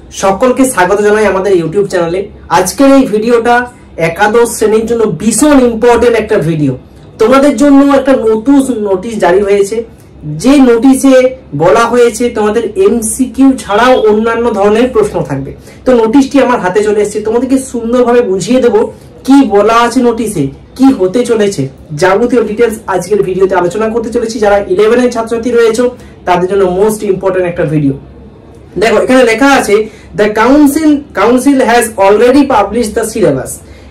সকলকে স্বাগত জানাই আমাদের ইউটিউব চ্যানেলে। আজকের এই ভিডিওটা একাদশ শ্রেণীর জন্য ভীষণ ইম্পর্টেন্ট একটা ভিডিও। তোমাদের জন্য একটা নতুন নোটিশ জারি হয়েছে, যে নোটিশে বলা হয়েছে তোমাদের এমসিকিউ ছাড়াও অন্যান্য ধরনের প্রশ্ন থাকবে। তো নোটিশটি আমার হাতে চলে এসেছে, তোমাদেরকে সুন্দরভাবে বুঝিয়ে দেবো কি বলা আছে নোটিশে, কি হতে চলেছে, যাবতীয় ডিটেলস আজকের ভিডিওতে আলোচনা করতে চলেছি। যারা 11 এর ছাত্রছাত্রী রয়েছে তাদের জন্য মোস্ট ইম্পর্টেন্ট একটা ভিডিও। দেখো এখানে লেখা আছে the council has already published the syllabus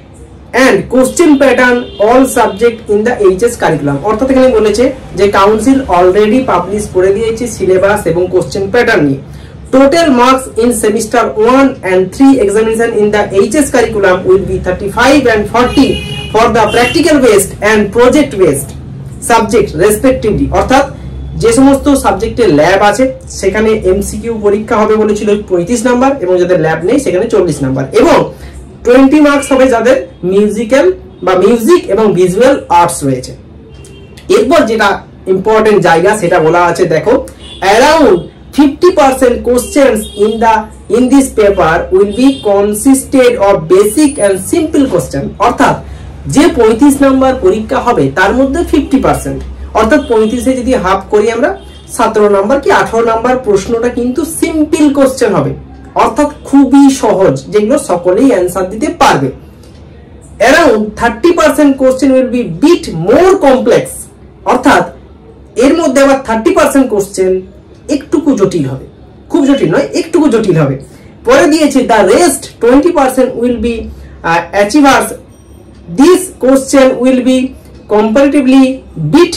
and question pattern all subject in the HS curriculum। অর্থাৎ এখানে বলেছে যে কাউন্সিল অলরেডি পাবলিশ করে দিয়েছে সিলেবাস এবং কোশ্চেন প্যাটার্ন নিয়ে। Total marks in semester 1 and 3 examination in the HS curriculum will be 35 and 40 for the practical based and project based subject respectively। অর্থাৎ যে সমস্ত সাবজেক্টের ল্যাব আছে সেখানে এমসিকিউ পরীক্ষা হবে বলেছিল 35 নাম্বার, এবং যাদের ল্যাব নেই সেখানে 40 নাম্বার, এবং 20 মার্কস হবে যাদের মিউজিক্যাল বা মিউজিক এবং ভিজুয়াল আর্টস রয়েছে। এরপর যেটা ইম্পর্টেন্ট জায়গা সেটা বলা আছে, দেখো around 50% questions in this paper will be consisted of basic and simple question। অর্থাৎ যে 35 নাম্বার পরীক্ষা হবে তার মধ্যে 50%, অর্থাৎ 35-এ যদি হাফ করি আমরা 17 নাম্বার কি 18 নাম্বার প্রশ্নটা কিন্তু সিম্পল কোশ্চেন হবে, অর্থাৎ খুবই সহজ, যেগুলো সকলেই অ্যান্সার দিতে পারবে। Around 30% question will be bit more complex. অর্থাৎ এর মধ্যে আবার 30% কোশ্চেন একটুকু জটিল হবে, খুব জটিল নয়, একটুকু জটিল হবে। পরে দিয়েছে the rest 20% will be achievers. This question will be comparatively bit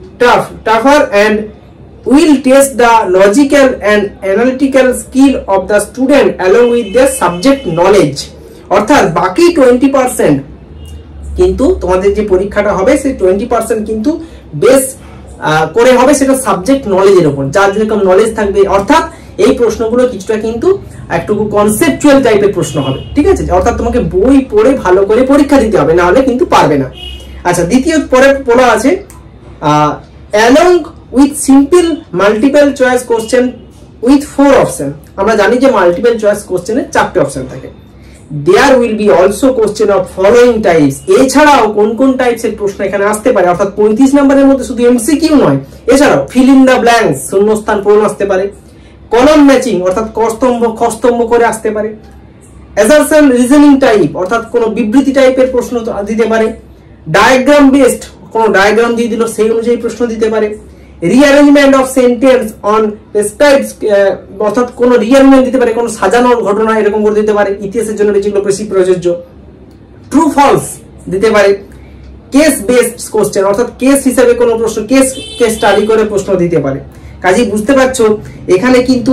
tougher and will test the logical and analytical skill of the student along with their subject knowledge। অর্থাৎ বাকি 20% কিন্তু তোমাদের যে পরীক্ষাটা হবে সেই 20% কিন্তু বেশ করে হবে সেটা সাবজেক্ট নলেজের উপর, যার যেরকম নলেজ থাকবে। অর্থাৎ এই প্রশ্নগুলো কিছুটা কিন্তু একটু কনসেপচুয়াল টাইপের প্রশ্ন হবে, ঠিক আছে? অর্থাৎ তোমাকে বই পড়ে ভালো করে পরীক্ষা দিতে হবে, না হলে কিন্তু পারবে না। আচ্ছা, দ্বিতীয় পরে বলা আছে along with simple multiple choice question with 4 option। আমরা জানি যে মাল্টিপল চয়েস কোশ্চেনে 4টে অপশন থাকে। there will be also question of following types। এছাড়াও কোন কোন টাইপসের প্রশ্ন এখানে আসতে পারে, অর্থাৎ 35 নম্বরের মধ্যে শুধু এমসিকিউ নয়, এছাড়াও fill in the blanks শূন্যস্থান পূরণ আসতে পারে, কলাম ম্যাচিং অর্থাৎ কস্তম্ভ খস্তম্ভ করে আসতে পারে, assertion রিজনিং টাইপ অর্থাৎ কোন বিবৃতি টাইপের প্রশ্ন দিতে পারে, ডায়াগ্রাম বেসড কোন ডায়াগ্রাম দিয়ে দিল সেই অনুযায়ী প্রশ্ন দিতে পারে, rearrangement of sentence on prescribed অর্থাৎ কোন রিঅ্যারেঞ্জমেন্ট দিতে পারে, কোন সাজানোর ঘটনা এরকম করে দিতে পারে, ইতিহাসের জন্য যেগুলো বেশি প্রযোজ্য, ট্রু ফলস দিতে পারে, কেস বেসড কোশ্চেন অর্থাৎ কেস হিসেবে কোন প্রশ্ন কেস স্টাডি করে প্রশ্ন দিতে পারে। কাজেই বুঝতে পারছো এখানে কিন্তু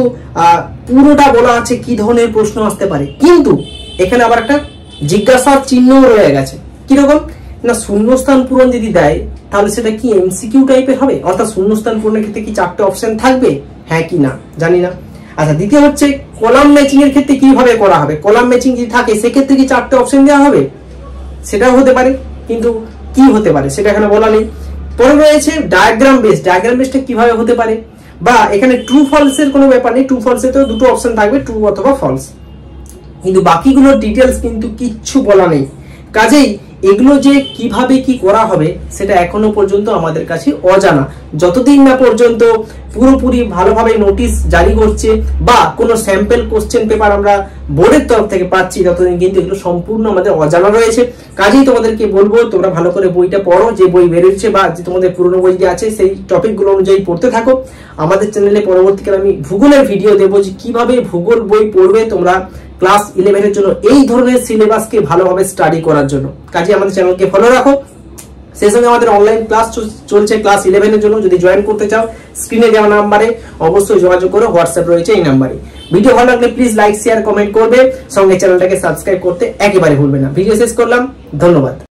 পুরোটা বলা আছে কি ধরনের প্রশ্ন আসতে পারে, কিন্তু এখানে আবার একটা জিজ্ঞাসার চিহ্ন রয়ে গেছে। কিরকম না, শূন্যস্থান পূরণ যদি দেয় তাহলে সেটা কি এমসিকিউ টাইপের হবে, অর্থাৎ শূন্যস্থান পূরণের ক্ষেত্রে কি 4টে অপশন থাকবে, হ্যাঁ কি না জানি না। আচ্ছা, দ্বিতীয় হচ্ছে কলাম ম্যাচিং এর ক্ষেত্রে কিভাবে করা হবে, কলাম ম্যাচিং যদি থাকে সেক্ষেত্রে কি 4টে অপশন দেওয়া হবে, সেটাও হতে পারে, কিন্তু কি হতে পারে সেটা এখানে বলা নেই। পরে রয়েছে ডায়াগ্রাম বেসড, ডায়াগ্রাম বেসডটা কিভাবে হতে পারে, বা এখানে ট্রু ফলস এর কোনো ব্যাপার নেই, ট্রু ফলস এর তো 2টো অপশন থাকবে, ট্রু অথবা ফলস, কিন্তু বাকিগুলোর ডিটেলস কিন্তু কিচ্ছু বলা নেই। কাজেই এগুলো যে কিভাবে কি করা হবে সেটা এখনো পর্যন্ত আমাদের কাছে অজানা। যতদিন না পর্যন্ত পুরোপুরি ভালোভাবে নোটিশ জারি করছে বা কোনো স্যাম্পল কোশ্চেন পেপার আমরা বোর্ডের তরফ থেকে পাচ্ছি, ততদিন কিন্তু এগুলো সম্পূর্ণ আমাদের অজানা রয়েছে। কাজেই তোমাদেরকে বলবো তোমরা ভালো করে বইটা পড়ো, যে বই বেরোচ্ছে বা যে তোমাদের পুরনো বই যে আছে সেই টপিকগুলো অনুযায়ী পড়তে থাকো। আমাদের চ্যানেলে পরবর্তীকালে আমি ভূগোলের ভিডিও দেবো যে কিভাবে ভূগোল বই পড়বে তোমরা ক্লাস 11 এর জন্য, এই ধরনের সিলেবাসকে ভালোভাবে স্টাডি করার জন্য। কাজে আমাদের চ্যানেলকে ফলো রাখো। সেই সঙ্গে আমাদের অনলাইন ক্লাস চলছে ক্লাস 11 এর জন্য, যদি জয়েন করতে চাও স্ক্রিনে দেওয়া নাম্বারে অবশ্যই যোগাযোগ করো, হোয়াটসঅ্যাপ রয়েছে এই নাম্বারে। ভিডিও ভালো লাগলে প্লিজ লাইক শেয়ার কমেন্ট করবে, সঙ্গে চ্যানেলটাকে সাবস্ক্রাইব করতে একেবারে ভুলবে না। ভিডিও শেষ করলাম, ধন্যবাদ।